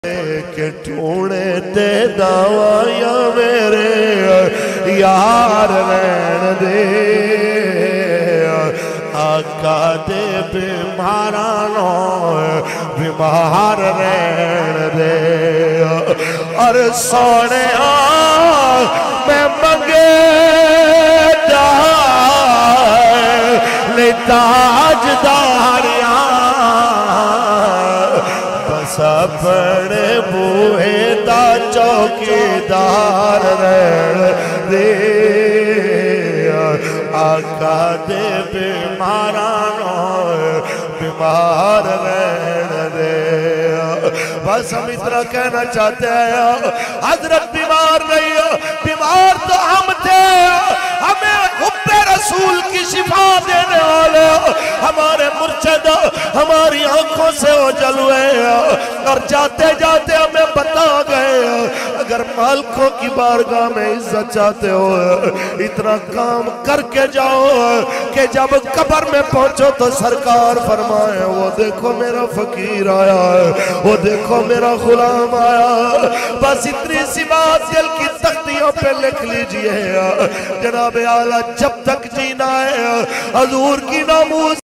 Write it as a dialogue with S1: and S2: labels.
S1: کہ ٹھوڑے تے دعویاں میرے یار رہن دے آقا دے بیمارانوں بیمار رہن دے اور سونے میں منگے لے تاجداریاں بس اپنے بوئے دا چوکیدار رہن دے آقا دے بیمارانوں بیمار رہن دے بس ہم اتنا کہنا چاہتے ہیں حضرت بیمار نہیں بیمار تو ہم تھے ہمیں حب رسول کی شفا دینے والے ہمارے مرشد ہماری آنکھوں سے اوجھل ہوئے اور جاتے جاتے ہمیں بتا گئے اگر مالکوں کی بارگاہ میں عزت چاہتے ہو اتنا کام کر کے جاؤ کہ جب قبر میں پہنچو تو سرکار فرمائے وہ دیکھو میرا فقیر آیا ہے وہ دیکھو میرا غلام آیا بس اتنی سی بات دل کی تختیوں پہ لکھ لیجئے جناب اعلیٰ جب تک جینا ہے حضور کی ناموس